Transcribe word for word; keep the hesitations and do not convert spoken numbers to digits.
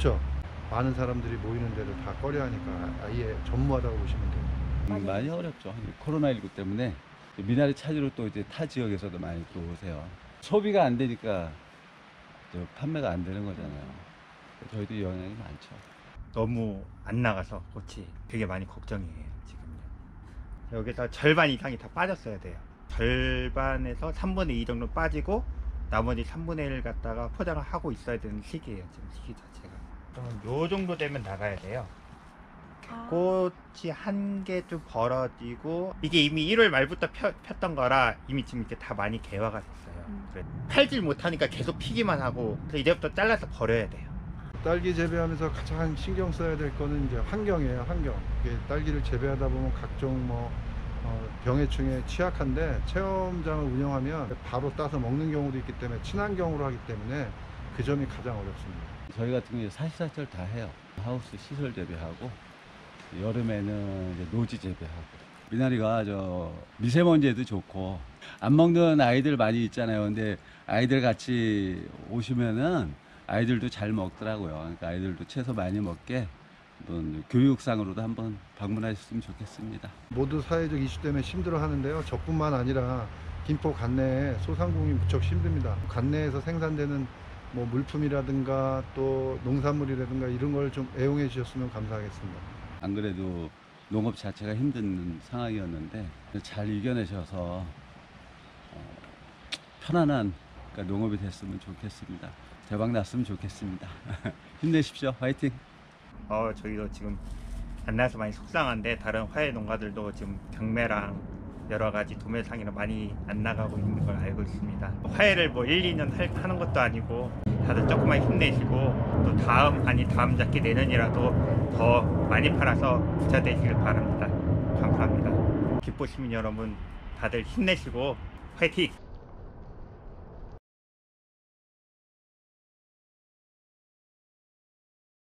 없죠. 많은 사람들이 모이는 데를 다 꺼려하니까 아예 전무하다고 보시면 돼요. 음, 많이 어렵죠. 코로나십구 때문에 미나리 찾으러 또 이제 타 지역에서도 많이 또 오세요. 소비가 안 되니까 저 판매가 안 되는 거잖아요. 저희도 영향이 많죠. 너무 안 나가서 꽃이 되게 많이 걱정이에요 지금요. 여기서 절반 이상이 다 빠졌어야 돼요. 절반에서 삼분의 이 정도 빠지고 나머지 삼분의 일 갖다가 포장을 하고 있어야 되는 시기예요 지금 시기 자체가. 요 정도 되면 나가야 돼요. 꽃이 한 개 좀 벌어지고 이게 이미 일월 말부터 펴, 폈던 거라 이미 지금 이렇게 다 많이 개화가 됐어요. 음. 그래. 팔질 못하니까 계속 피기만 하고 그래서 이제부터 잘라서 버려야 돼요. 딸기 재배하면서 가장 신경 써야 될 거는 이제 환경이에요. 환경. 이게 딸기를 재배하다 보면 각종 뭐 어, 병해충에 취약한데 체험장을 운영하면 바로 따서 먹는 경우도 있기 때문에 친환경으로 하기 때문에 그 점이 가장 어렵습니다. 저희 같은 경우에 사시사철 다 해요. 하우스 시설 재배하고 여름에는 이제 노지 재배하고. 미나리가 저 미세먼지에도 좋고 안 먹는 아이들 많이 있잖아요. 근데 아이들 같이 오시면은 아이들도 잘 먹더라고요. 그러니까 아이들도 채소 많이 먹게 한번 교육상으로도 한번 방문하셨으면 좋겠습니다. 모두 사회적 이슈 때문에 힘들어 하는데요. 저뿐만 아니라 김포 관내에 소상공인 무척 힘듭니다. 관내에서 생산되는 뭐 물품이라든가 또 농산물이라든가 이런 걸 좀 애용해 주셨으면 감사하겠습니다. 안 그래도 농업 자체가 힘든 상황이었는데 잘 이겨내셔서 어, 편안한 그러니까 농업이 됐으면 좋겠습니다. 대박 났으면 좋겠습니다. 힘내십시오. 화이팅! 어, 저희도 지금 안 나서 많이 속상한데 다른 화훼 농가들도 지금 경매랑 여러 가지 도매상이나 많이 안 나가고 있는 걸 알고 있습니다. 화훼를 뭐 일, 이 년 할, 하는 것도 아니고 다들 조금만 힘내시고 또 다음 아니 다음 작기 내년이라도 더 많이 팔아서 부자 되시길 바랍니다. 감사합니다. 기포 시민 여러분 다들 힘내시고 화이팅!